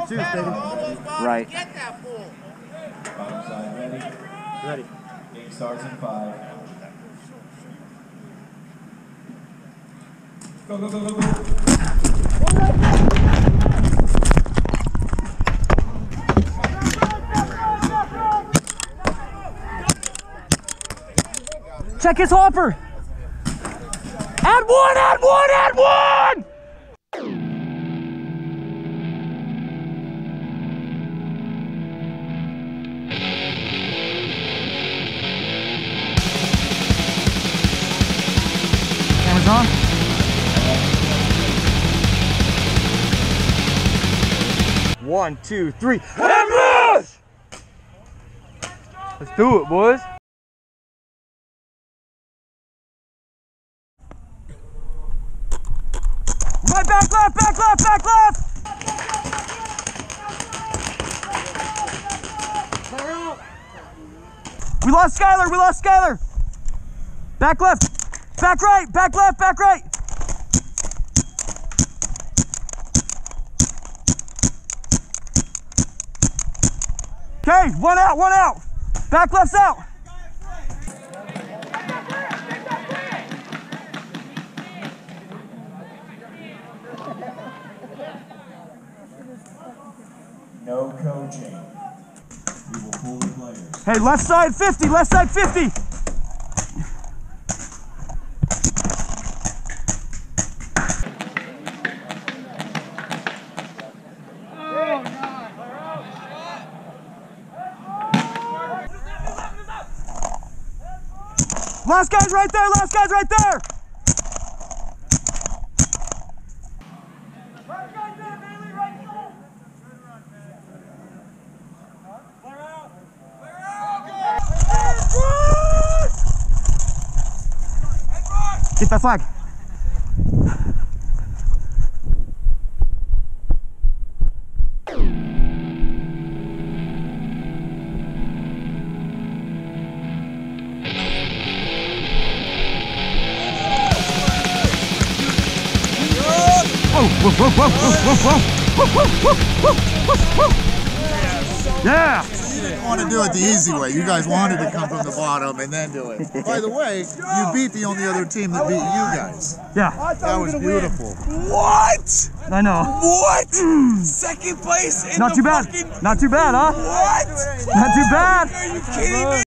Cheers, baby. Right. Bottom side ready. Ready. Game starts in 5. Go, go, go, go, go. Check his hopper. Add one, add one, add one! Cameras on. One, two, three. And rush! Let's do it, boys. Right, back left, back left, back left! We lost Skyler, we lost Skyler! Back left, back right, back left, back right! Okay, one out, one out! Back left's out! No coaching. We will pull the players. Hey, left side 50, left side 50! Last guy's right there, last guy's right there! Get that flag. Yeah! You didn't want to do it the easy way. You guys wanted to come from the bottom and then do it. By the way, you beat the only other team that beat you guys. Yeah. That was beautiful. What? I know. What? Second place in Not the too bad. fucking... Not too bad, huh? What? Not too bad. Are you kidding me?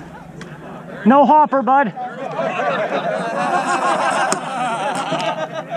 No hopper, bud.